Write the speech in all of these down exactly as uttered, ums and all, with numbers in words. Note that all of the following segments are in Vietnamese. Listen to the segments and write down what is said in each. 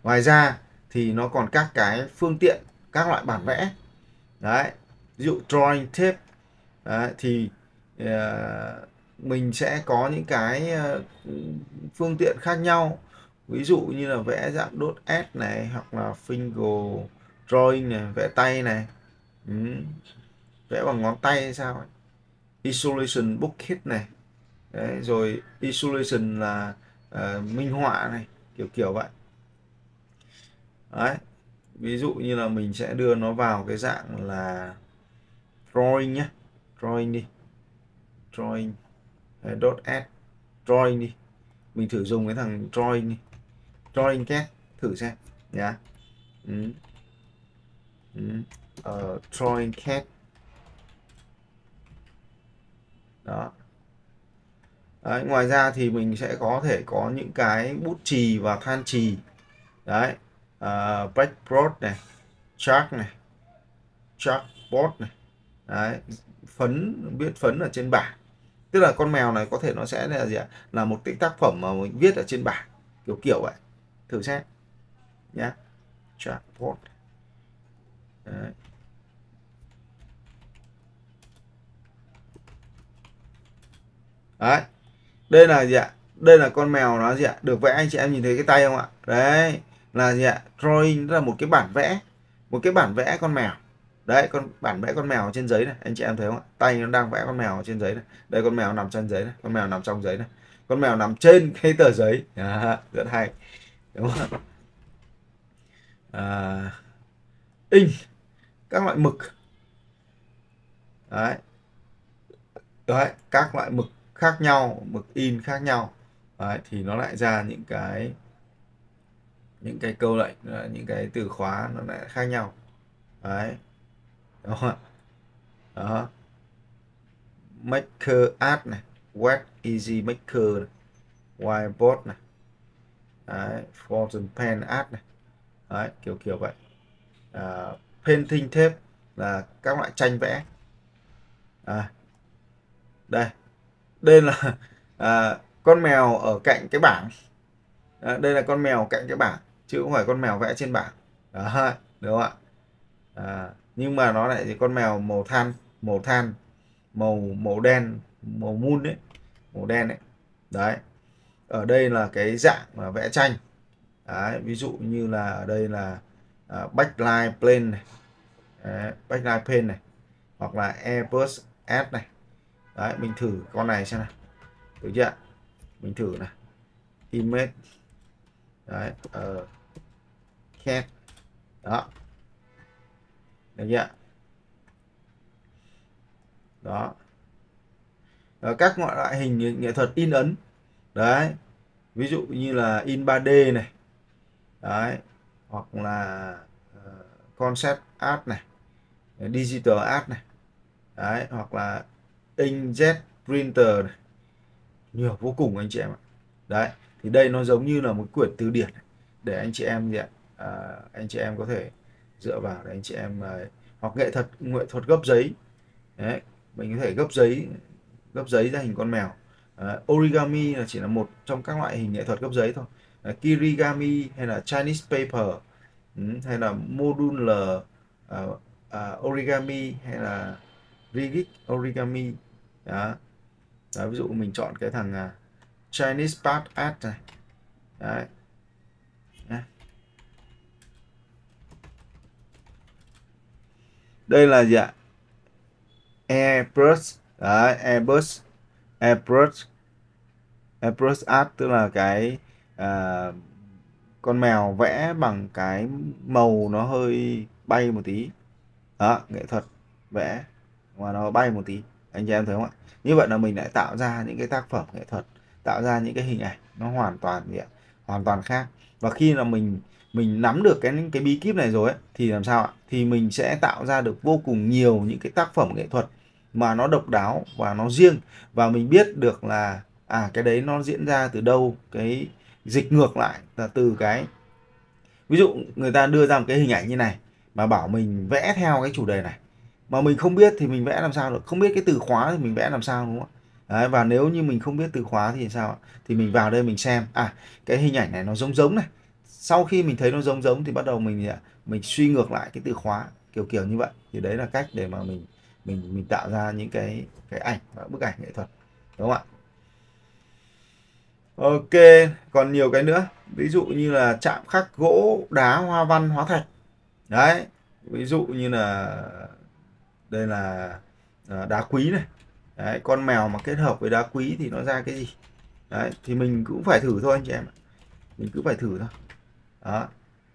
Ngoài ra thì nó còn các cái phương tiện, các loại bản vẽ. Đấy, ví dụ drawing tape. Đấy, thì uh, mình sẽ có những cái uh, phương tiện khác nhau. Ví dụ như là vẽ dạng dot S này, hoặc là finger drawing này, vẽ tay này. Ừ, vẽ bằng ngón tay hay sao ấy. Isolation bucket này. Đấy, rồi isolation là uh, minh họa này, kiểu kiểu vậy. Đấy, ví dụ như là mình sẽ đưa nó vào cái dạng là drawing nhé, drawing đi, drawing dot s, drawing đi, mình thử dùng cái thằng drawing đi, drawing cat thử xem nhá. Ừ. Ừ. Uh, drawing cat đó. Đấy, ngoài ra thì mình sẽ có thể có những cái bút chì và than chì. Đấy, uh, blackboard này, chalk này, chalkboard này. Đấy, phấn, viết phấn ở trên bảng. Tức là con mèo này có thể nó sẽ là gì ạ, là một cái tác phẩm mà mình viết ở trên bảng, kiểu kiểu vậy. Thử xem nhá. Chalkboard. Đấy. Đấy, đây là gì ạ, đây là con mèo nó gì ạ, được vẽ. Anh chị em nhìn thấy cái tay không ạ? Đấy là gì ạ, drawing, đó là một cái bản vẽ, một cái bản vẽ con mèo. Đấy, con bản vẽ con mèo trên giấy này, anh chị em thấy không ạ? Tay nó đang vẽ con mèo trên giấy này. Đây, con mèo nằm trên giấy này, con mèo nằm trong giấy này, con mèo nằm trên cái tờ giấy. À, rất hay, đúng không? À, in các loại mực. Đấy. Đấy, các loại mực khác nhau, mực in khác nhau. Đấy, thì nó lại ra những cái những cái câu lệnh, những cái từ khóa nó lại khác nhau. Đấy, đúng không ạ? Đó, maker art này, wet easy maker này, whiteboard này. Đấy, fountain pen art này. Đấy, kiểu kiểu vậy. À, painting tape là các loại tranh vẽ. À, đây, đây là à, con mèo ở cạnh cái bảng. À, đây là con mèo cạnh cái bảng chứ không phải con mèo vẽ trên bảng. Đó, đúng không ạ? À, nhưng mà nó lại thì con mèo màu than, màu than, màu màu đen, màu mun đấy, màu đen đấy. Đấy, ở đây là cái dạng mà vẽ tranh. Đấy, ví dụ như là ở đây là uh, backline plane này. Đấy, backline plane này, hoặc là airbrush S này. Đấy, mình thử con này xem nào, được chưa? Mình thử này, image. Đấy, uh, cat. Đó, được chưa? Đó. Đó, các loại hình nghệ thuật in ấn. Đấy, ví dụ như là in ba D này. Đấy, hoặc là uh, concept art này, digital art này. Đấy, hoặc là inkjet printer này. Nhiều vô cùng anh chị em ạ. Đấy, thì đây nó giống như là một quyển từ điển để anh chị em gì ạ, à, anh chị em có thể dựa vào để anh chị em uh, hoặc nghệ thuật nghệ thuật gấp giấy. Đấy, mình có thể gấp giấy, gấp giấy ra hình con mèo. Uh, origami là chỉ là một trong các loại hình nghệ thuật gấp giấy thôi. Uh, kirigami hay là Chinese paper, um, hay là modular uh, uh, origami, hay là rigid origami. Đó. Đó, ví dụ mình chọn cái thằng uh, Chinese part art này. Đấy. Đấy. Đây là gì ạ? Airbrush. Đấy, airbrush, airbrush, airbrush art tức là cái à, con mèo vẽ bằng cái màu nó hơi bay một tí. Đó, nghệ thuật vẽ mà nó bay một tí, anh chị em thấy không ạ? Như vậy là mình lại tạo ra những cái tác phẩm nghệ thuật, tạo ra những cái hình ảnh nó hoàn toàn gì ạ, hoàn toàn khác. Và khi là mình mình nắm được cái cái bí kíp này rồi ấy, thì làm sao ạ? Thì mình sẽ tạo ra được vô cùng nhiều những cái tác phẩm nghệ thuật mà nó độc đáo và nó riêng, và mình biết được là à cái đấy nó diễn ra từ đâu, cái dịch ngược lại là từ cái, ví dụ người ta đưa ra một cái hình ảnh như này mà bảo mình vẽ theo cái chủ đề này mà mình không biết thì mình vẽ làm sao được, không biết cái từ khóa thì mình vẽ làm sao, đúng không ạ? Đấy, và nếu như mình không biết từ khóa thì sao ạ? Thì mình vào đây mình xem à cái hình ảnh này nó giống giống này, sau khi mình thấy nó giống giống thì bắt đầu mình mình suy ngược lại cái từ khóa kiểu kiểu như vậy. Thì đấy là cách để mà mình mình mình tạo ra những cái cái ảnh và bức ảnh nghệ thuật, đúng không ạ? Ok, còn nhiều cái nữa, ví dụ như là chạm khắc gỗ, đá, hoa văn, hóa thạch. Đấy, ví dụ như là đây là à, đá quý này. Đấy, con mèo mà kết hợp với đá quý thì nó ra cái gì? Đấy, thì mình cũng phải thử thôi anh chị em ạ. Mình cứ phải thử thôi. Đó.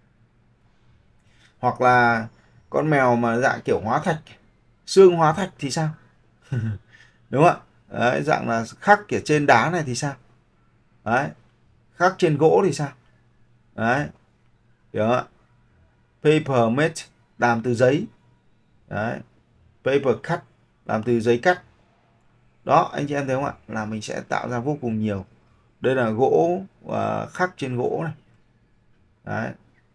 Hoặc là con mèo mà dạng kiểu hóa thạch, xương hóa thạch thì sao? Đúng không ạ? Đấy, dạng là khắc ở trên đá này thì sao? Đấy, khắc trên gỗ thì sao? Đấy, hiểu không ạ? Paper made làm từ giấy. Đấy, paper cut làm từ giấy cắt. Đó, anh chị em thấy không ạ? Là mình sẽ tạo ra vô cùng nhiều. Đây là gỗ và khắc trên gỗ này. Đấy.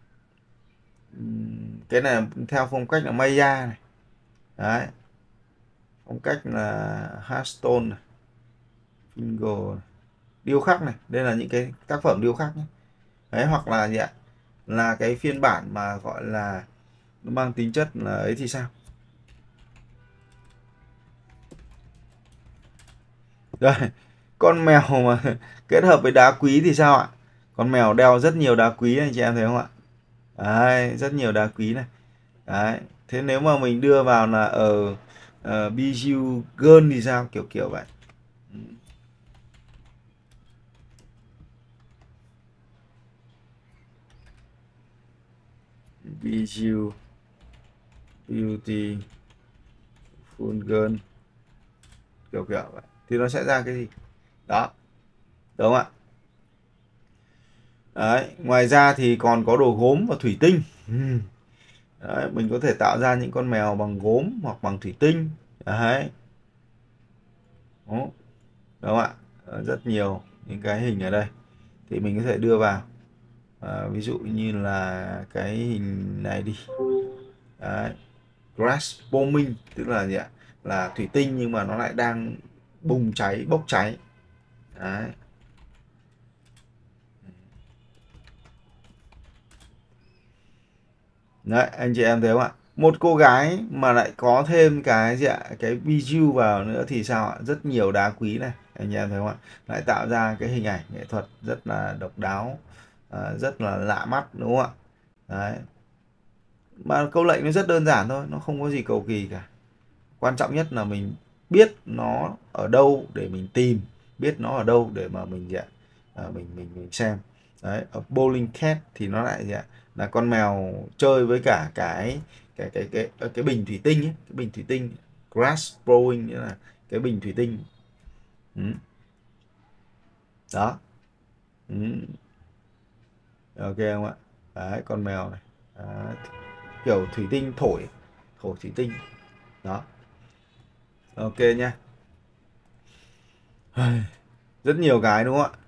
Cái này theo phong cách là Maya này. Đấy. Phong cách là Hearthstone này. Finger này. Điêu khắc này. Đây là những cái tác phẩm điêu khắc nhé. Đấy, hoặc là gì ạ? Là cái phiên bản mà gọi là nó mang tính chất là ấy thì sao? Đây, con mèo mà kết hợp với đá quý thì sao ạ? Con mèo đeo rất nhiều đá quý này, chị em thấy không ạ? Đấy, rất nhiều đá quý này. Đấy, thế nếu mà mình đưa vào là ở uh, Bijou Girl thì sao? Kiểu kiểu vậy. Bijou Beauty Full Girl kiểu kiểu vậy. Thì nó sẽ ra cái gì? Đó, đúng không ạ? Đấy, ngoài ra thì còn có đồ gốm và thủy tinh. Đấy, mình có thể tạo ra những con mèo bằng gốm hoặc bằng thủy tinh. Đấy. Đó. Đúng không ạ? Rất nhiều những cái hình ở đây thì mình có thể đưa vào. À, ví dụ như là cái hình này đi. Đấy. Grass booming tức là gì ạ? Là thủy tinh nhưng mà nó lại đang bùng cháy, bốc cháy. Đấy. Đấy, anh chị em thấy không ạ? Một cô gái mà lại có thêm cái gì ạ? Cái bijou vào nữa thì sao ạ? Rất nhiều đá quý này, anh chị em thấy không ạ? Lại tạo ra cái hình ảnh nghệ thuật rất là độc đáo, à, rất là lạ mắt, đúng không ạ? Đấy. Mà câu lệnh nó rất đơn giản thôi, nó không có gì cầu kỳ cả. Quan trọng nhất là mình biết nó ở đâu để mình tìm, biết nó ở đâu để mà mình gì ạ? À, mình mình mình xem. Đấy, ở bowling cat thì nó lại gì ạ? Là con mèo chơi với cả cái cái cái cái cái, cái bình thủy tinh ấy, cái bình thủy tinh grass blowing nghĩa là cái bình thủy tinh. Ừ. Đó. Ừ. Ok không ạ? Đấy, con mèo này. Đấy. Kiểu thủy tinh thổi, thổi thủy tinh. Đó. Ok nha. Rất nhiều cái đúng không ạ?